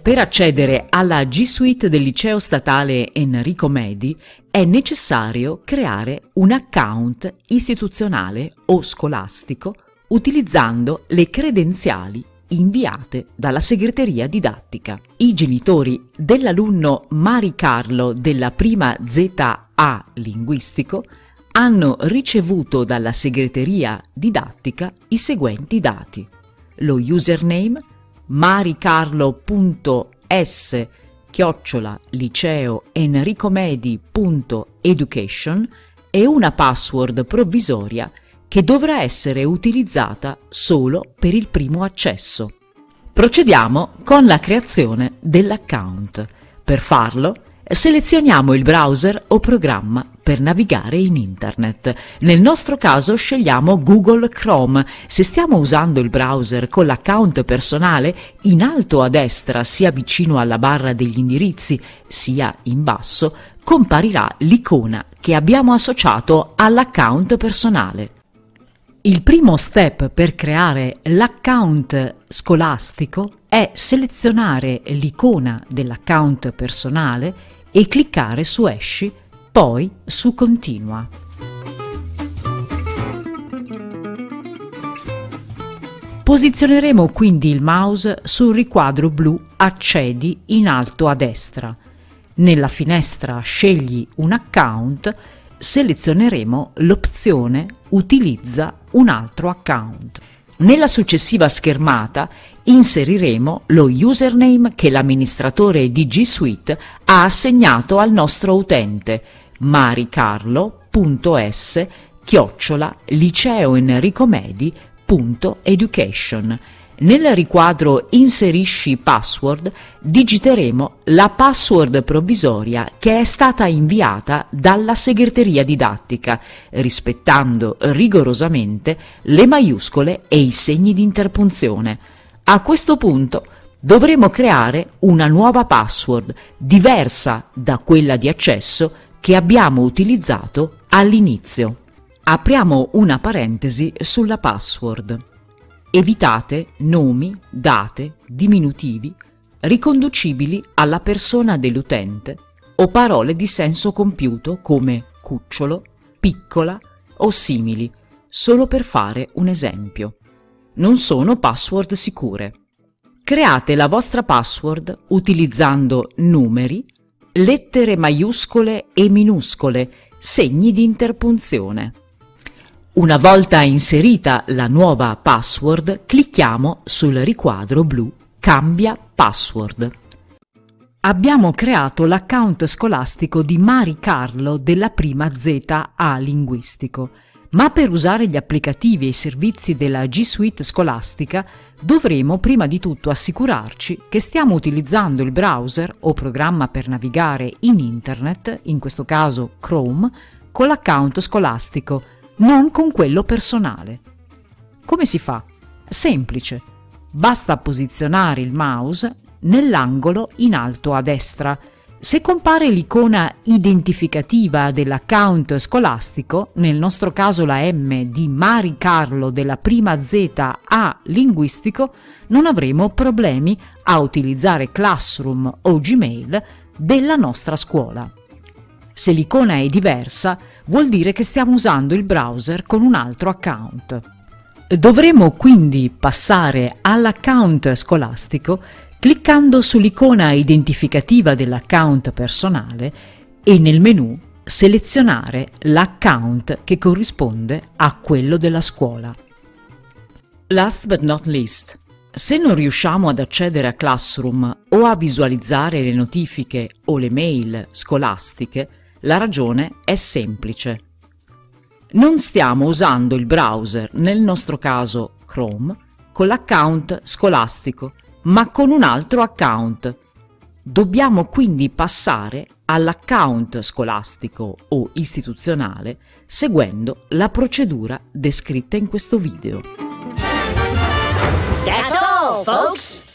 Per accedere alla G Suite del Liceo Statale Enrico Medi è necessario creare un account istituzionale o scolastico utilizzando le credenziali inviate dalla segreteria didattica. I genitori dell'alunno Mari Carlo della prima ZA linguistico hanno ricevuto dalla segreteria didattica i seguenti dati: lo username maricarlo.s@liceoenricomedi.education e una password provvisoria che dovrà essere utilizzata solo per il primo accesso. Procediamo con la creazione dell'account. Per farlo, selezioniamo il browser o programma per navigare in internet. Nel nostro caso scegliamo Google Chrome. Se stiamo usando il browser con l'account personale, in alto a destra, sia vicino alla barra degli indirizzi, sia in basso, comparirà l'icona che abbiamo associato all'account personale. Il primo step per creare l'account scolastico è selezionare l'icona dell'account personale e cliccare su Esci, poi su Continua. Posizioneremo quindi il mouse sul riquadro blu Accedi in alto a destra. Nella finestra Scegli un account selezioneremo l'opzione Utilizza un altro account. Nella successiva schermata inseriremo lo username che l'amministratore di G Suite ha assegnato al nostro utente, maricarlo.s@liceoenricomedi.education. Nel riquadro Inserisci password digiteremo la password provvisoria che è stata inviata dalla segreteria didattica, rispettando rigorosamente le maiuscole e i segni di interpunzione. A questo punto dovremo creare una nuova password diversa da quella di accesso che abbiamo utilizzato all'inizio. Apriamo una parentesi sulla password. Evitate nomi, date, diminutivi riconducibili alla persona dell'utente o parole di senso compiuto come cucciolo, piccola o simili, solo per fare un esempio. Non sono password sicure. Create la vostra password utilizzando numeri, lettere maiuscole e minuscole, segni di interpunzione. Una volta inserita la nuova password, clicchiamo sul riquadro blu Cambia password. Abbiamo creato l'account scolastico di Mari Carlo della prima ZA linguistico, ma per usare gli applicativi e i servizi della G Suite scolastica dovremo prima di tutto assicurarci che stiamo utilizzando il browser o programma per navigare in internet, in questo caso Chrome, con l'account scolastico, non con quello personale. Come si fa? Semplice. Basta posizionare il mouse nell'angolo in alto a destra. Se compare l'icona identificativa dell'account scolastico, nel nostro caso la M di Mari Carlo della prima ZA linguistico, non avremo problemi a utilizzare Classroom o Gmail della nostra scuola. Se l'icona è diversa, vuol dire che stiamo usando il browser con un altro account. Dovremo quindi passare all'account scolastico cliccando sull'icona identificativa dell'account personale e nel menu selezionare l'account che corrisponde a quello della scuola. Last but not least, se non riusciamo ad accedere a Classroom o a visualizzare le notifiche o le mail scolastiche, la ragione è semplice. Non stiamo usando il browser, nel nostro caso Chrome, con l'account scolastico, ma con un altro account. Dobbiamo quindi passare all'account scolastico o istituzionale seguendo la procedura descritta in questo video. That's all, folks!